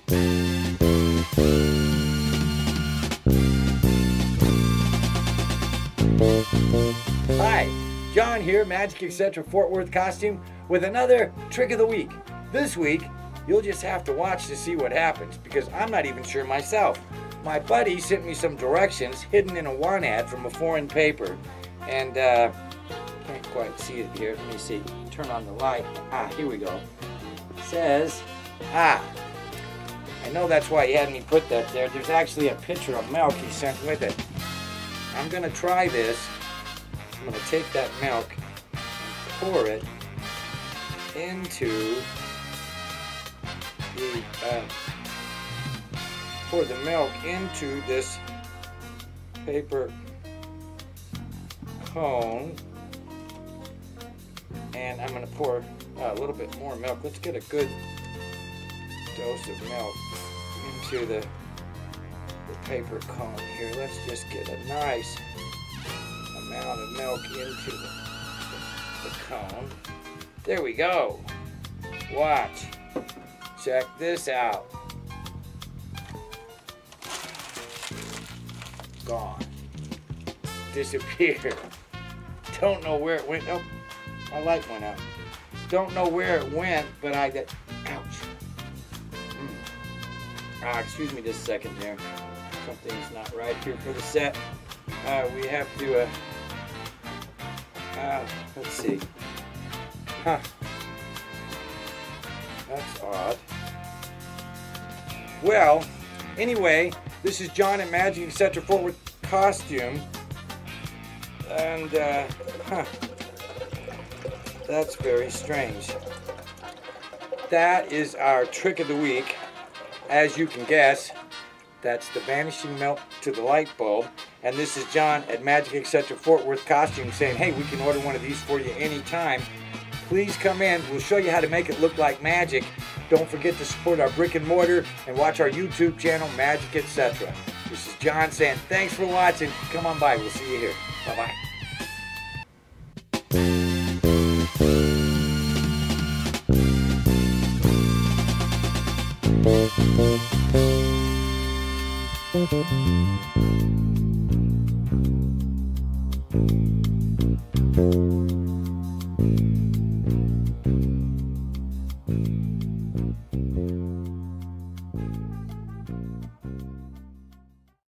Hi, John here, Magic Etc. Fort Worth costume with another trick of the week. This week, you'll just have to watch to see what happens because I'm not even sure myself. My buddy sent me some directions hidden in a one ad from a foreign paper, and can't quite see it here. Let me see. Turn on the light. Here we go. It says, I know that's why he had me put that there. There's actually a picture of milk he sent with it. I'm gonna try this. I'm gonna take that milk and pour it into the this paper cone, and I'm gonna pour a little bit more milk. Let's get a good dose of milk into the paper cone here. Let's just get a nice amount of milk into the cone. There we go. Watch. Check this out. Gone. Disappeared. Don't know where it went. Oh, my light went out. Don't know where it went, but I got, ouch. Excuse me just a second there. Something's not right here for the set. We have to, let's see. That's odd. Well, anyway, this is John at Magic Etc. Fort Worth costume. And, that's very strange. That is our trick of the week. As you can guess, that's the vanishing milk to the light bulb. And this is John at Magic Etc. Fort Worth costume saying, hey, we can order one of these for you anytime. Please come in. We'll show you how to make it look like magic. Don't forget to support our brick and mortar and watch our YouTube channel, Magic Etc. This is John saying thanks for watching. Come on by. We'll see you here. Bye-bye. Thank you.